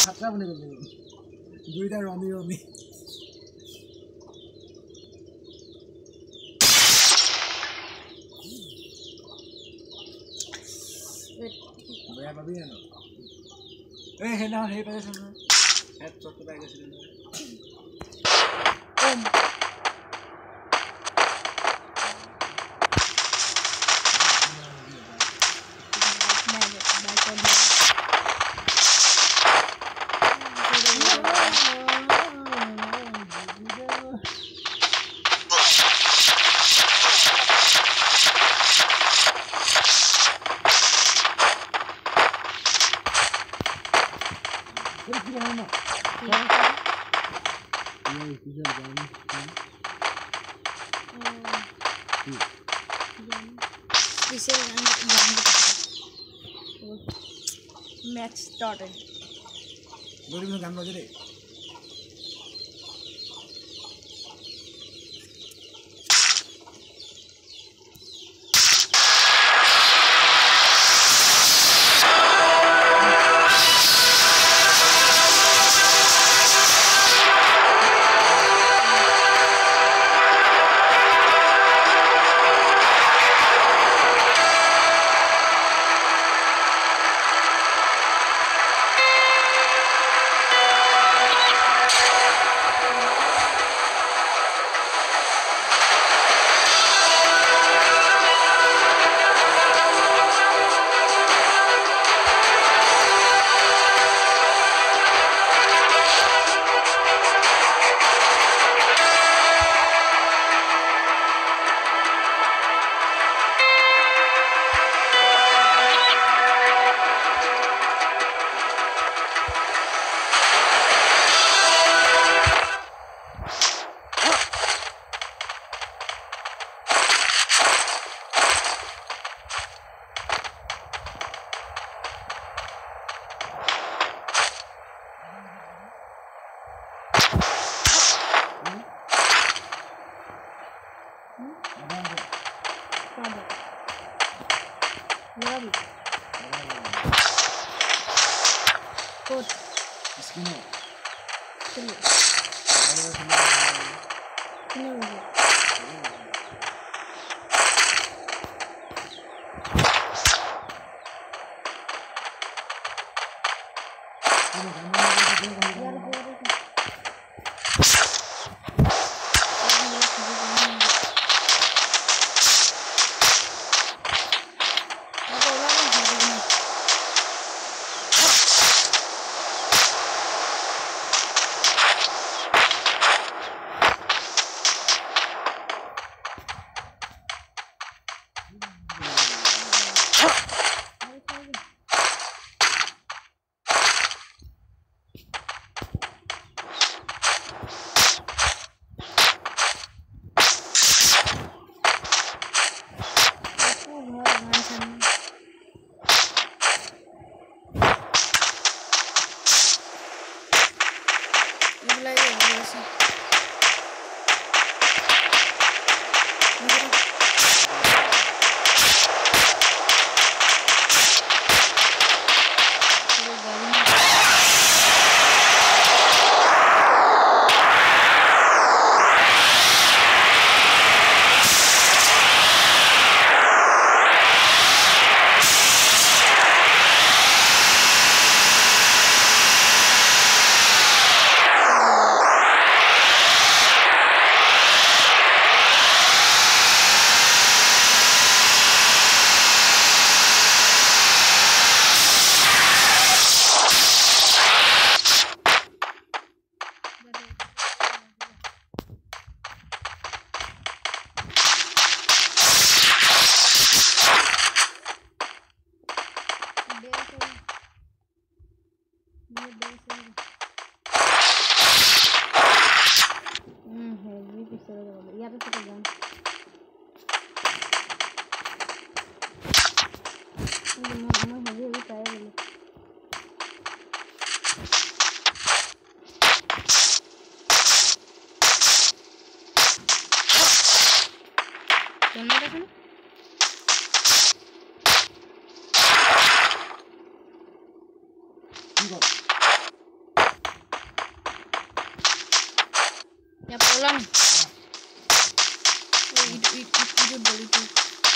খাতৰা বনি গ'ল দুইটা ৰমি ৰমি বেয়া পাবি জানো এই সেইদিনাখন হেৰি পাইছে নহয় হেড শ্বটটো পাই গৈছিলে নহয় Match started. Boleh minum gambar je deh. Ya pulang. Itu beli tuh.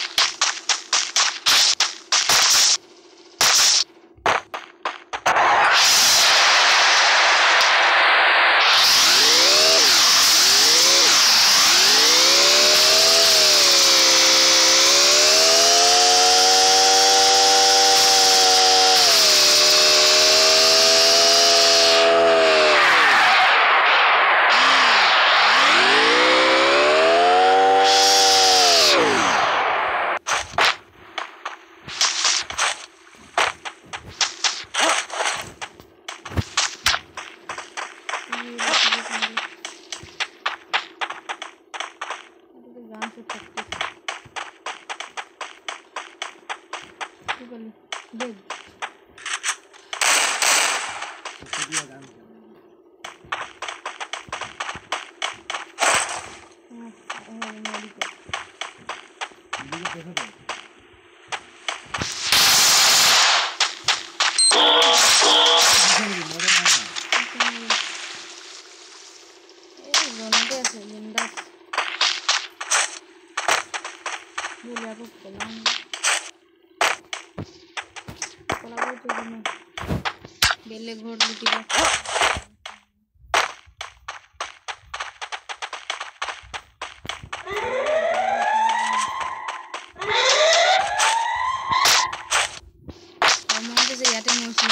बेले घोड़ लुटिबा अमोंगे से याते मोसी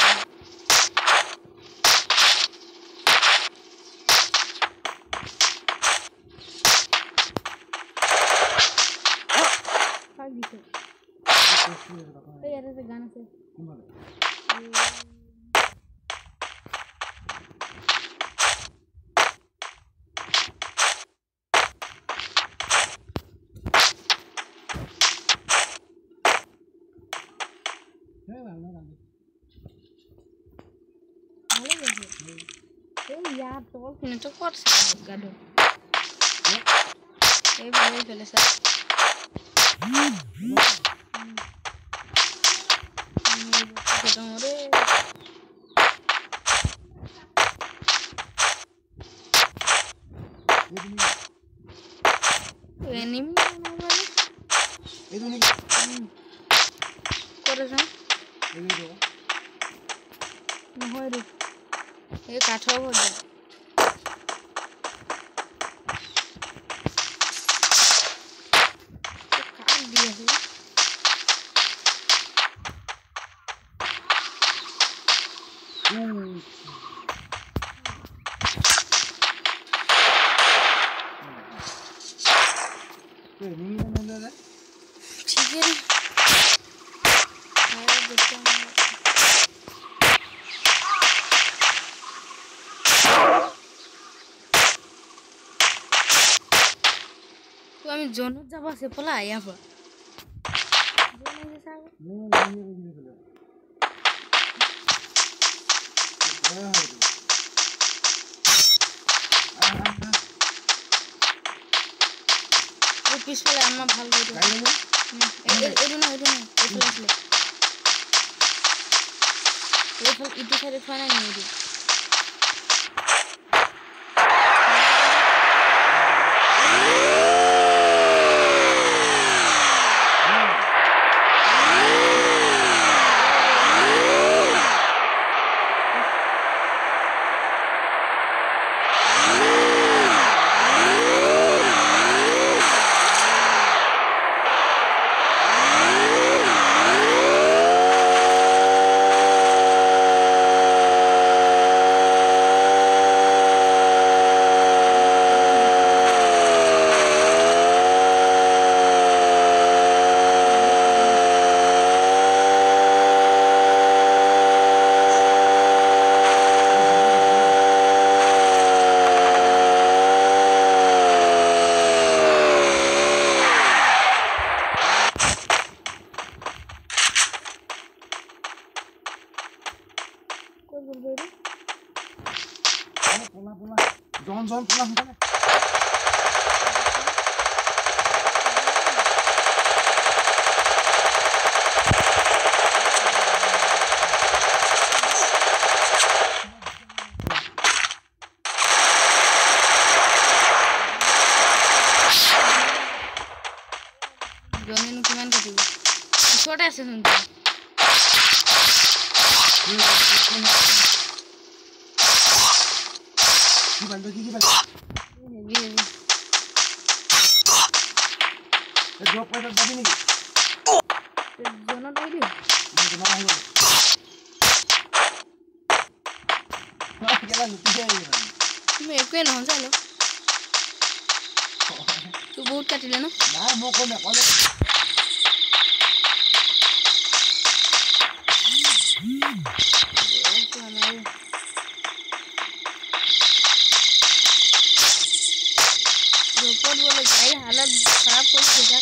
खाली से यार से गाना से यार तो फिर तो कर सकते गाड़ो ये भाई पहले सर एनिमी वाले ये तो नहीं करे जा ये तो নহয় रे ये काठो हो जा काट दिया है तो नहीं मिल रहा ठीक है मेरा बच्चा तो আমি জোনত যাব আছে পলা আয়া পা জোনে যে সাগো ও পিছলে আম্মা ভাল করে এডু না এফলে আসলে এফল ইটু সাইডে থানা নিয়ে দি John pulang kan? আছে শুনতে কি বালবে কি হেভি ড্রপ করে যাবি নাকি জোনত আইলি তোমার আহিব কেলা লুটি যায় তুমি একোৱে নহয় চালো তুই বহুত কাটিলে ন না মই কোন কলে रोपट बोले भाई हालत खराब कर दिया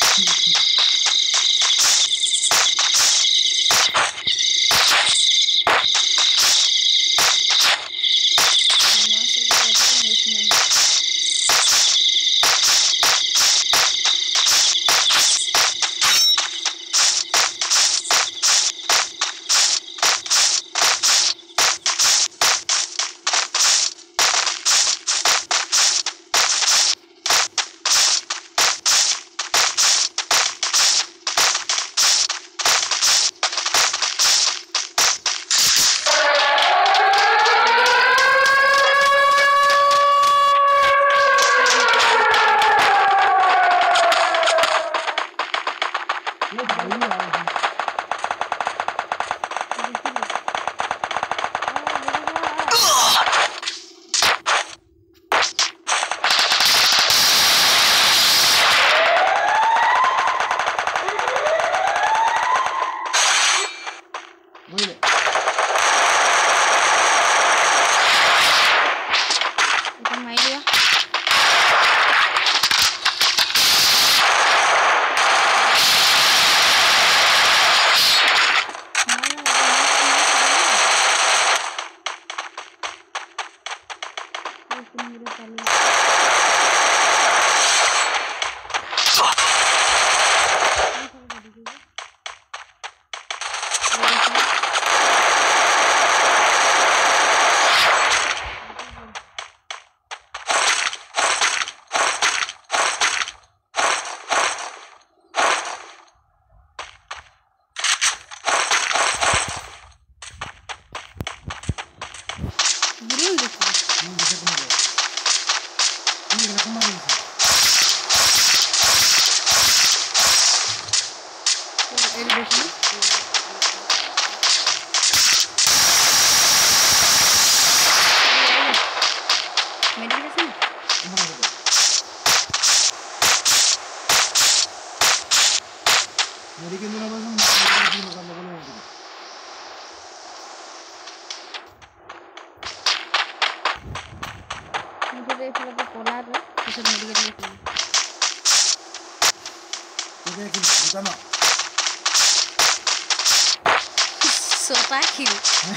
Sopa kill.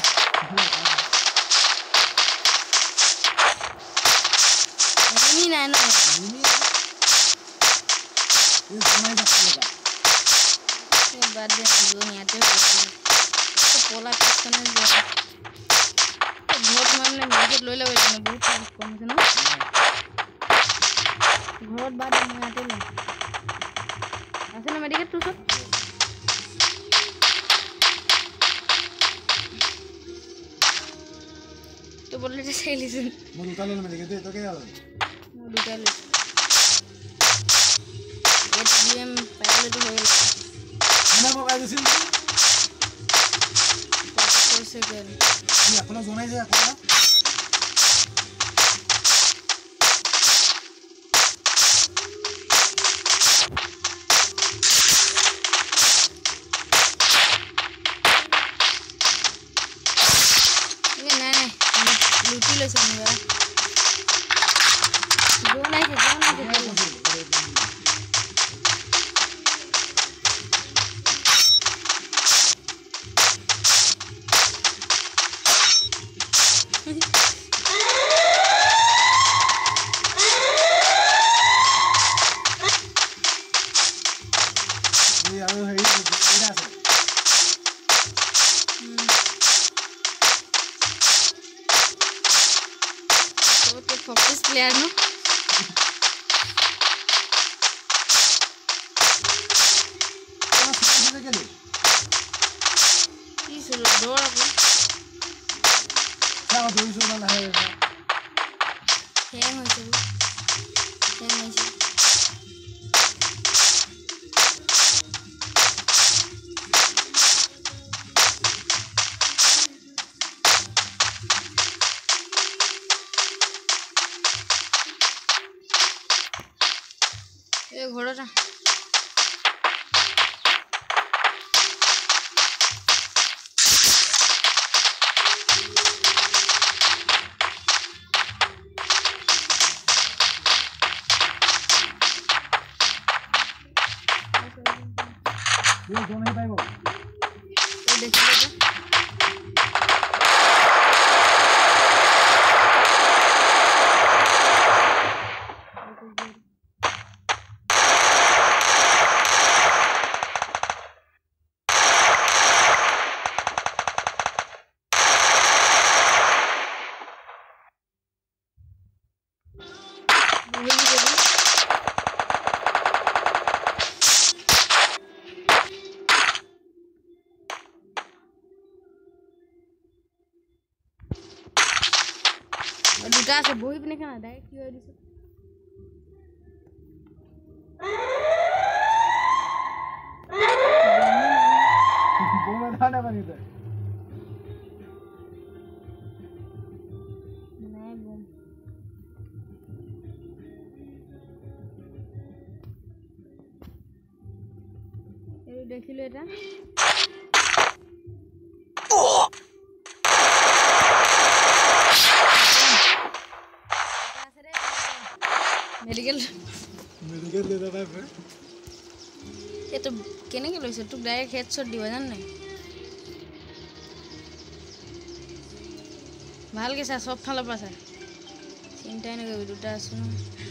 Ini nana. Ini semai dah sudah. Ini badan dulu ni ada. तो पोला किसने दिया बहुत मामले मेडिकेट লৈ লবে মানে বহুত কম আছে না ঘৰত বাদ মই আতে ল আছে না মেডিকেট তো সব তো বললে যে সেই লিসেন মই দুটা লৈ মেডিকেট দে তো কে আলো মই দুটা লৈ এটিএম পাইলে তো হয়ে গেল না বকাই দিছিল सेकंड ये अपना जोन है जे अपना ये नहीं लूटी ले समझा जोन है फोकस प्लेयर नो कौन सा खेलने के लिए আগত ধৰিছোঁ না লাহে হেং হৈছে হেং হৈছে এই ঘোড়াটা ये जो नहीं पाएगा ये देखिए দুটা আছে বহি পিনে খানা ডাইৰেক্ট কি হৈ দিছে बोल खाना बनी तो নাই বম এই দেখিলো এটা मेडिकल मेडिकल दे दबा फिर ये तो केने के लइसे तू डायरेक्ट हेडशॉट दिबा जान नै ভাল के सा सब फाला पासा चिंता नै गबि दुटा आसु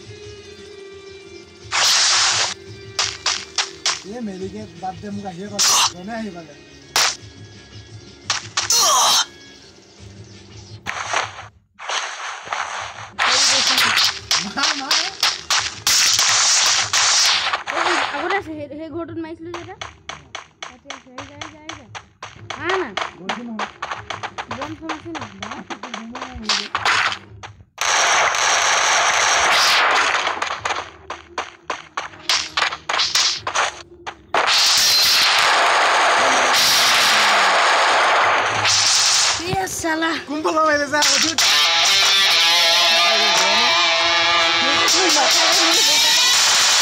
ये मेडिकल बात दे मुका हे कर गने आही बाले हे घोटन माइसलो जेटा आते আছে এই যায় যায় যায় হ্যাঁ না বলছি না বম সমস্যা না ये साला कुंपला मेरे साथ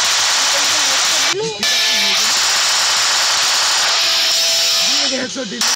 हेडशॉट